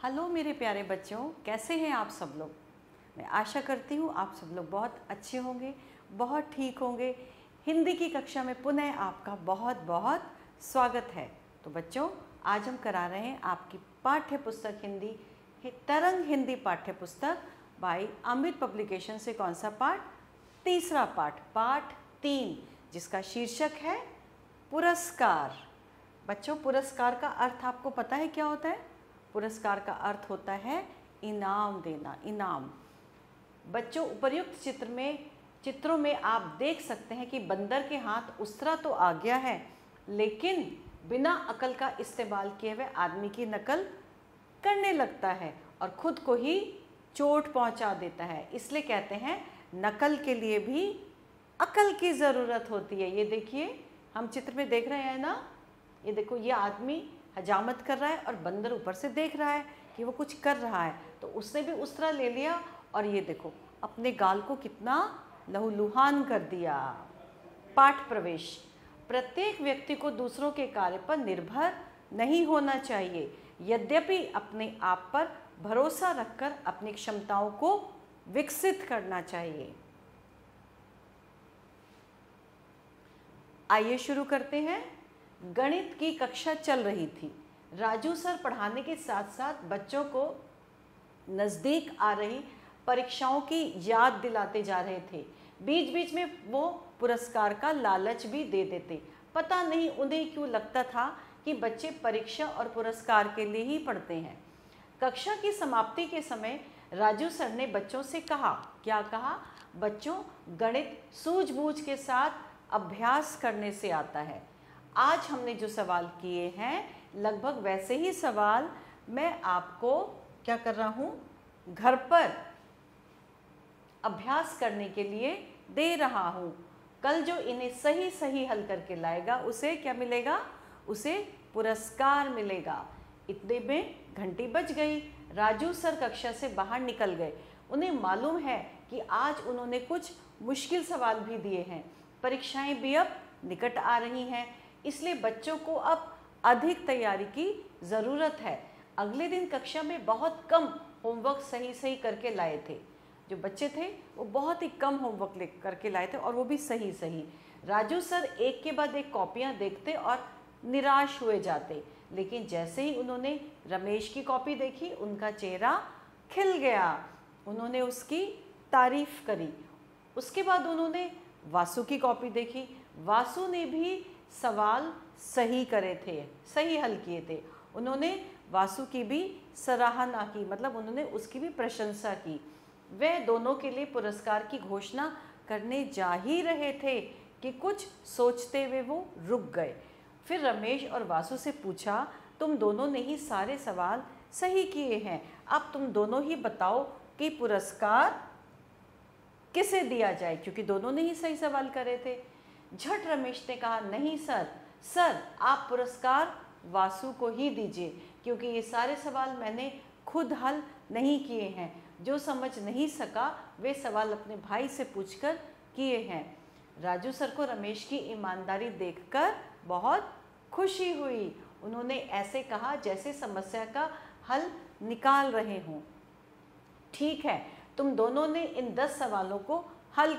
Hello मेरे प्यारे बच्चों, कैसे हैं आप सब लोग। मैं आशा करती हूँ आप सब लोग बहुत अच्छे होंगे, बहुत ठीक होंगे। हिंदी की कक्षा में पुनः आपका बहुत बहुत स्वागत है। तो बच्चों, आज हम करा रहे हैं आपकी पाठ्य पुस्तक हिंदी तरंग हिंदी पाठ्य पुस्तक बाय अमित पब्लिकेशन से कौन सा पाठ? तीसरा पाठ, पाठ 3, जिसका शीर्षक है पुरस्कार। बच्चों, पुरस्कार का अर्थ आपको पता है क्या होता है? पुरस्कार का अर्थ होता है इनाम देना, इनाम। बच्चों, उपर्युक्त चित्रों में आप देख सकते हैं कि बंदर के हाथ उसरा तो आ गया है, लेकिन बिना अकल का इस्तेमाल किए हुए आदमी की नकल करने लगता है और खुद को ही चोट पहुंचा देता है। इसलिए कहते हैं नकल के लिए भी अकल की ज़रूरत होती है। ये देखिए, हम चित्र में देख रहे हैं ना, ये देखो, ये आदमी हजामत कर रहा है और बंदर ऊपर से देख रहा है कि वो कुछ कर रहा है, तो उसने भी उसरा ले लिया और ये देखो अपने गाल को कितना लहूलुहान कर दिया। पाठ प्रवेश। प्रत्येक व्यक्ति को दूसरों के कार्य पर निर्भर नहीं होना चाहिए, यद्यपि अपने आप पर भरोसा रखकर अपनी क्षमताओं को विकसित करना चाहिए। आइए शुरू करते हैं। गणित की कक्षा चल रही थी। राजू सर पढ़ाने के साथ साथ बच्चों को नज़दीक आ रही परीक्षाओं की याद दिलाते जा रहे थे। बीच बीच में वो पुरस्कार का लालच भी दे देते। पता नहीं उन्हें क्यों लगता था कि बच्चे परीक्षा और पुरस्कार के लिए ही पढ़ते हैं। कक्षा की समाप्ति के समय राजू सर ने बच्चों से कहा, क्या कहा? बच्चों, गणित सूझबूझ के साथ अभ्यास करने से आता है। आज हमने जो सवाल किए हैं, लगभग वैसे ही सवाल मैं आपको क्या कर रहा हूँ, घर पर अभ्यास करने के लिए दे रहा हूँ। कल जो इन्हें सही सही हल करके लाएगा उसे क्या मिलेगा? उसे पुरस्कार मिलेगा। इतने में घंटी बज गई। राजू सर कक्षा से बाहर निकल गए। उन्हें मालूम है कि आज उन्होंने कुछ मुश्किल सवाल भी दिए हैं। परीक्षाएं भी अब निकट आ रही हैं, इसलिए बच्चों को अब अधिक तैयारी की ज़रूरत है। अगले दिन कक्षा में बहुत कम होमवर्क सही करके लाए थे। जो बच्चे थे वो बहुत ही कम होमवर्क करके लाए थे और वो भी सही। राजू सर एक के बाद एक कॉपियाँ देखते और निराश हुए जाते, लेकिन जैसे ही उन्होंने रमेश की कॉपी देखी, उनका चेहरा खिल गया। उन्होंने उसकी तारीफ करी। उसके बाद उन्होंने वासु की कॉपी देखी। वासु ने भी सवाल सही करे थे, सही हल किए थे। उन्होंने वासु की भी सराहना की, मतलब उन्होंने उसकी भी प्रशंसा की। वे दोनों के लिए पुरस्कार की घोषणा करने जा ही रहे थे कि कुछ सोचते हुए वो रुक गए। फिर रमेश और वासु से पूछा, तुम दोनों ने ही सारे सवाल सही किए हैं, अब तुम दोनों ही बताओ कि पुरस्कार किसे दिया जाए, क्योंकि दोनों ने ही सही सवाल करे थे। झट रमेश ने कहा, नहीं सर, आप पुरस्कार वासु को ही दीजिए, क्योंकि ये सारे सवाल मैंने खुद हल नहीं किए हैं। जो समझ नहीं सका वे सवाल अपने भाई से पूछकर किए हैं। राजू सर को रमेश की ईमानदारी देखकर बहुत खुशी हुई। उन्होंने ऐसे कहा जैसे समस्या का हल निकाल रहे हों। ठीक है, तुम दोनों ने इन 10 सवालों को हल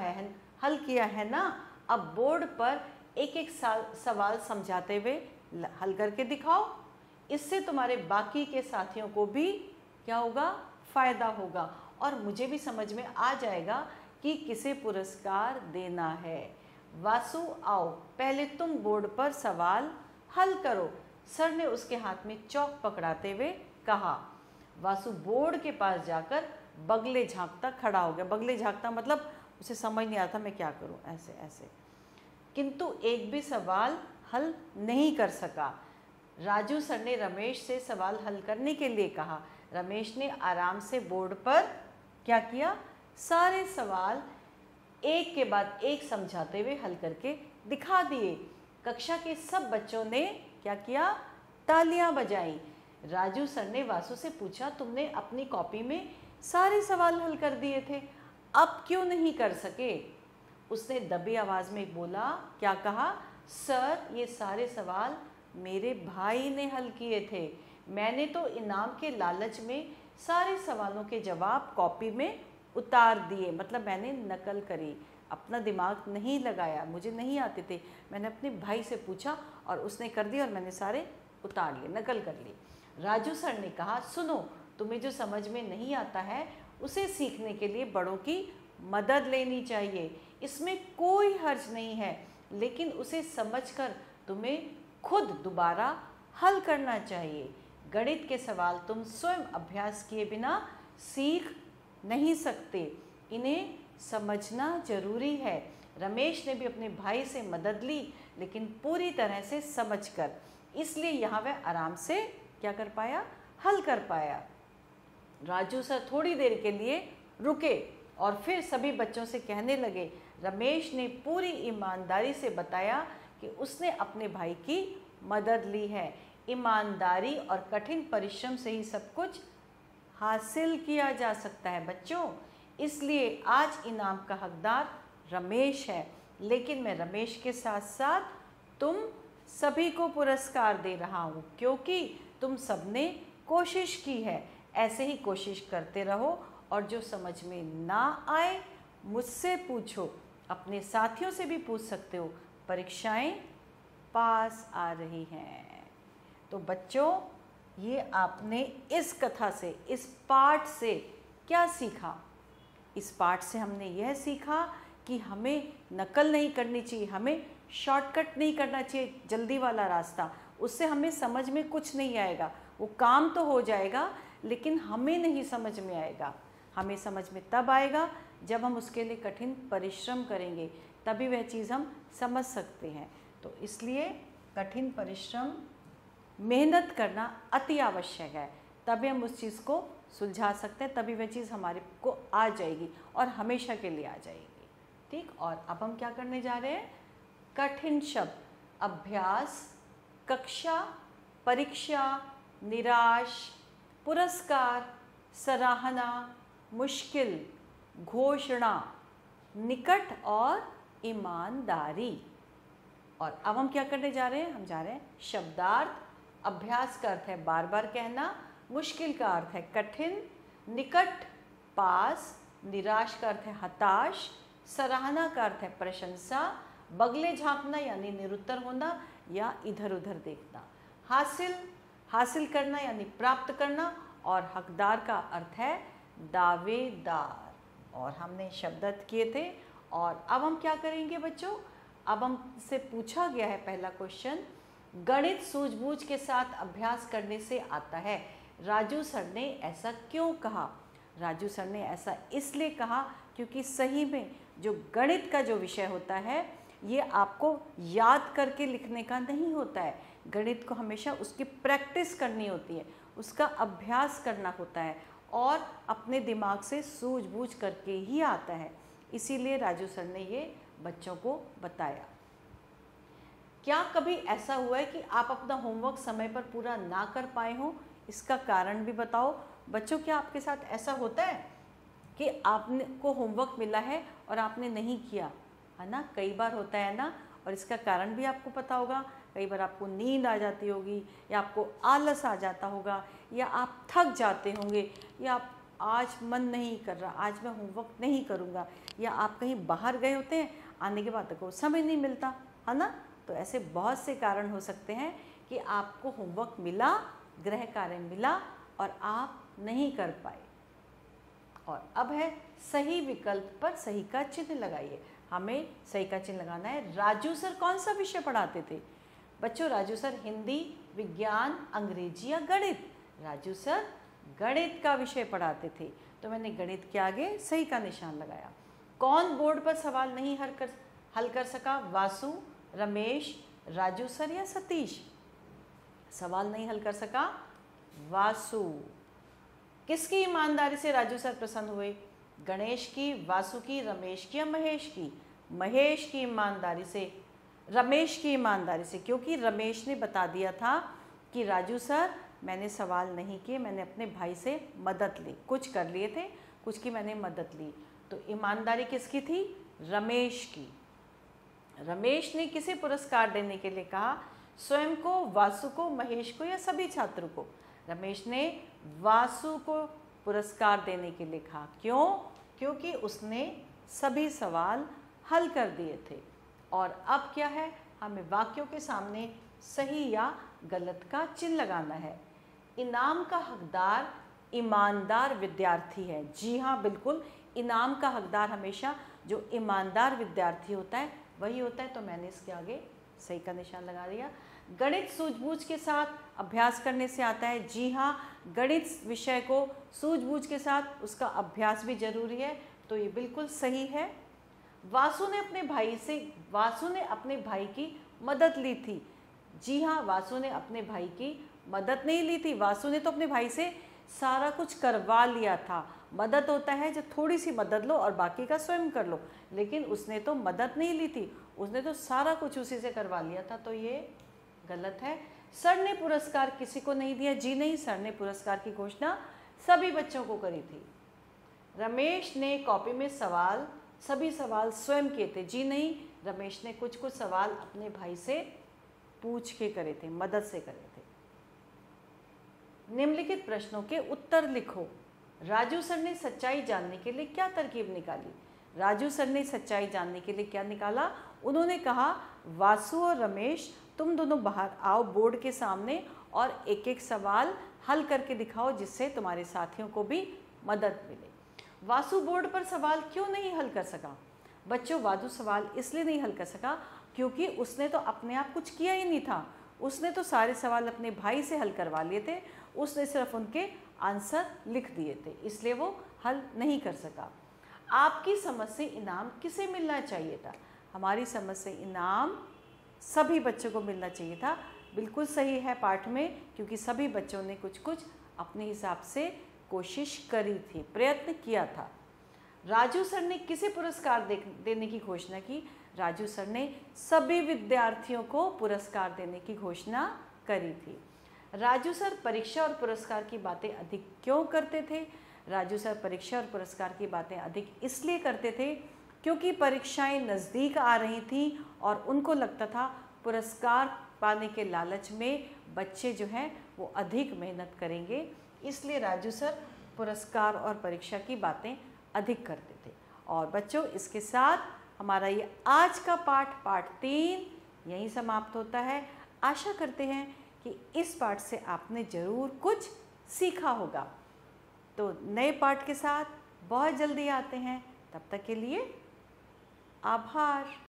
किया है ना? अब बोर्ड पर एक सवाल समझाते हुए हल करके दिखाओ। इससे तुम्हारे बाकी के साथियों को भी क्या होगा? फायदा होगा और मुझे भी समझ में आ जाएगा कि किसे पुरस्कार देना है। वासु, आओ पहले तुम बोर्ड पर सवाल हल करो। सर ने उसके हाथ में चौक पकड़ाते हुए कहा। वासु बोर्ड के पास जाकर बगले झांकता खड़ा हो गया। बगले झांकता मतलब उसे समझ नहीं आता मैं क्या करूं, ऐसे, किंतु एक भी सवाल हल नहीं कर सका। राजू सर ने रमेश से सवाल हल करने के लिए कहा। रमेश ने आराम से बोर्ड पर क्या किया? सारे सवाल एक के बाद एक समझाते हुए हल करके दिखा दिए। कक्षा के सब बच्चों ने क्या किया? तालियां बजाई। राजू सर ने वासु से पूछा, तुमने अपनी कॉपी में सारे सवाल हल कर दिए थे, अब क्यों नहीं कर सके? उसने दबी आवाज में बोला, क्या कहा? सर, ये सारे सवाल मेरे भाई ने हल किए थे। मैंने तो इनाम के लालच में सारे सवालों के जवाब कॉपी में उतार दिए, मतलब मैंने नकल करी, अपना दिमाग नहीं लगाया, मुझे नहीं आते थे, मैंने अपने भाई से पूछा और उसने कर दिया और मैंने सारे उतार लिए, नकल कर ली। राजू सर ने कहा, सुनो, तुम्हें जो समझ में नहीं आता है उसे सीखने के लिए बड़ों की मदद लेनी चाहिए, इसमें कोई हर्ज नहीं है, लेकिन उसे समझकर तुम्हें खुद दोबारा हल करना चाहिए। गणित के सवाल तुम स्वयं अभ्यास किए बिना सीख नहीं सकते, इन्हें समझना जरूरी है। रमेश ने भी अपने भाई से मदद ली, लेकिन पूरी तरह से समझकर, इसलिए यहाँ वह आराम से क्या कर पाया, हल कर पाया। राजू सर थोड़ी देर के लिए रुके और फिर सभी बच्चों से कहने लगे, रमेश ने पूरी ईमानदारी से बताया कि उसने अपने भाई की मदद ली है। ईमानदारी और कठिन परिश्रम से ही सब कुछ हासिल किया जा सकता है बच्चों, इसलिए आज इनाम का हकदार रमेश है, लेकिन मैं रमेश के साथ साथ तुम सभी को पुरस्कार दे रहा हूँ, क्योंकि तुम सबने कोशिश की है। ऐसे ही कोशिश करते रहो और जो समझ में ना आए मुझसे पूछो, अपने साथियों से भी पूछ सकते हो, परीक्षाएं पास आ रही हैं। तो बच्चों, ये आपने इस कथा से, इस पाठ से क्या सीखा? इस पाठ से हमने यह सीखा कि हमें नकल नहीं करनी चाहिए, हमें शॉर्टकट नहीं करना चाहिए, जल्दी वाला रास्ता, उससे हमें समझ में कुछ नहीं आएगा। वो काम तो हो जाएगा लेकिन हमें नहीं समझ में आएगा। हमें समझ में तब आएगा जब हम उसके लिए कठिन परिश्रम करेंगे, तभी वह चीज़ हम समझ सकते हैं। तो इसलिए कठिन परिश्रम, मेहनत करना अति आवश्यक है, तभी हम उस चीज़ को सुलझा सकते हैं, तभी वह चीज़ हमारे को आ जाएगी और हमेशा के लिए आ जाएगी। ठीक, और अब हम क्या करने जा रहे हैं? कठिन शब्द, अभ्यास, कक्षा, परीक्षा, निराश, पुरस्कार, सराहना, मुश्किल, घोषणा, निकट और ईमानदारी। और अब हम क्या करने जा रहे हैं? हम जा रहे हैं शब्दार्थ। अभ्यास का अर्थ है बार बार कहना, मुश्किल का अर्थ है कठिन, निकट पास, निराश का अर्थ है हताश, सराहना का अर्थ है प्रशंसा, बगले झांकना यानी निरुत्तर होना या इधर उधर देखना, हासिल करना यानी प्राप्त करना, और हकदार का अर्थ है दावेदार। और हमने शब्दार्थ किए थे। और अब हम क्या करेंगे बच्चों? अब हमसे पूछा गया है पहला क्वेश्चन, गणित सूझबूझ के साथ अभ्यास करने से आता है, राजू सर ने ऐसा क्यों कहा? राजू सर ने ऐसा इसलिए कहा क्योंकि सही में जो गणित का जो विषय होता है ये आपको याद करके लिखने का नहीं होता है। गणित को हमेशा उसकी प्रैक्टिस करनी होती है, उसका अभ्यास करना होता है और अपने दिमाग से सूझबूझ करके ही आता है। इसीलिए राजू सर ने ये बच्चों को बताया। क्या कभी ऐसा हुआ है कि आप अपना होमवर्क समय पर पूरा ना कर पाए हों? इसका कारण भी बताओ। बच्चों, क्या आपके साथ ऐसा होता है कि आपने को होमवर्क मिला है और आपने नहीं किया? है ना, कई बार होता है ना। और इसका कारण भी आपको पता होगा। कई बार आपको नींद आ जाती होगी, या आपको आलस आ जाता होगा, या आप थक जाते होंगे, या आप आज मन नहीं कर रहा, आज मैं होमवर्क नहीं करूँगा, या आप कहीं बाहर गए होते हैं, आने के बाद को समय नहीं मिलता, है ना। तो ऐसे बहुत से कारण हो सकते हैं कि आपको होमवर्क मिला, गृह कार्य मिला और आप नहीं कर पाए। और अब है सही विकल्प पर सही का चिन्ह लगाइए। हमें सही का चिन्ह लगाना है। राजू सर कौन सा विषय पढ़ाते थे? बच्चों, राजू सर हिंदी, विज्ञान, अंग्रेजी या गणित? राजू सर गणित का विषय पढ़ाते थे, तो मैंने गणित के आगे सही का निशान लगाया। कौन बोर्ड पर सवाल नहीं हल कर सका? वासु, रमेश, राजू सर या सतीश? सवाल नहीं हल कर सका वासु। किसकी ईमानदारी से राजू सर प्रसन्न हुए? गणेश की, वासु की, रमेश की या महेश की? महेश की ईमानदारी से, रमेश की ईमानदारी से, क्योंकि रमेश ने बता दिया था कि राजू सर मैंने सवाल नहीं किए, मैंने अपने भाई से मदद ली, कुछ कर लिए थे, कुछ की मैंने मदद ली। तो ईमानदारी किसकी थी? रमेश की। रमेश ने किसे पुरस्कार देने के लिए कहा? स्वयं को, वासु को, महेश को या सभी छात्रों को? रमेश ने वासु को पुरस्कार देने के लिए कहा। क्यों? क्योंकि उसने सभी सवाल हल कर दिए थे। और अब क्या है, हमें वाक्यों के सामने सही या गलत का चिन्ह लगाना है। इनाम का हकदार ईमानदार विद्यार्थी है। जी हाँ, बिल्कुल, इनाम का हकदार हमेशा जो ईमानदार विद्यार्थी होता है वही होता है। तो मैंने इसके आगे सही का निशान लगा दिया। गणित सूझबूझ के साथ अभ्यास करने से आता है। जी हाँ, गणित विषय को सूझबूझ के साथ उसका अभ्यास भी जरूरी है। तो ये बिल्कुल सही है। वासु ने अपने भाई की मदद ली थी। जी हाँ, वासु ने अपने भाई की मदद नहीं ली थी। वासु ने तो अपने भाई से सारा कुछ करवा लिया था। मदद होता है जब थोड़ी सी मदद लो और बाकी का स्वयं कर लो, लेकिन उसने तो मदद नहीं ली थी, उसने तो सारा कुछ उसी से करवा लिया था। तो ये गलत है। सर ने पुरस्कार किसी को नहीं दिया। जी नहीं, सर ने पुरस्कार की घोषणा सभी बच्चों को करी थी। रमेश ने कॉपी में सभी सवाल स्वयं किए थे। जी नहीं, रमेश ने कुछ सवाल अपने भाई से पूछ के करे थे, मदद से करे थे। निम्नलिखित प्रश्नों के उत्तर लिखो। राजू सर ने सच्चाई जानने के लिए क्या तरकीब निकाली? राजू सर ने सच्चाई जानने के लिए क्या निकाला? उन्होंने कहा, वासु और रमेश तुम दोनों बाहर आओ बोर्ड के सामने और एक एक सवाल हल करके दिखाओ जिससे तुम्हारे साथियों को भी मदद मिले। वासु बोर्ड पर सवाल क्यों नहीं हल कर सका? बच्चों, वासु सवाल इसलिए नहीं हल कर सका क्योंकि उसने तो अपने आप कुछ किया ही नहीं था। उसने तो सारे सवाल अपने भाई से हल करवा लिए थे। उसने सिर्फ उनके आंसर लिख दिए थे, इसलिए वो हल नहीं कर सका। आपकी समझ से इनाम किसे मिलना चाहिए था? हमारी समझ से इनाम सभी बच्चों को मिलना चाहिए था। बिल्कुल सही है पाठ में, क्योंकि सभी बच्चों ने कुछ अपने हिसाब से कोशिश करी थी, प्रयत्न किया था। राजू सर ने किसे पुरस्कार देने की घोषणा की? राजू सर ने सभी विद्यार्थियों को पुरस्कार देने की घोषणा करी थी। राजू सर परीक्षा और पुरस्कार की बातें अधिक क्यों करते थे? राजू सर परीक्षा और पुरस्कार की बातें अधिक इसलिए करते थे क्योंकि परीक्षाएं नज़दीक आ रही थीं और उनको लगता था पुरस्कार पाने के लालच में बच्चे जो हैं वो अधिक मेहनत करेंगे, इसलिए राजू सर पुरस्कार और परीक्षा की बातें अधिक करते थे। और बच्चों, इसके साथ हमारा ये आज का पाठ 3 यहीं समाप्त होता है। आशा करते हैं कि इस पाठ से आपने ज़रूर कुछ सीखा होगा। तो नए पाठ के साथ बहुत जल्दी आते हैं, तब तक के लिए आभार।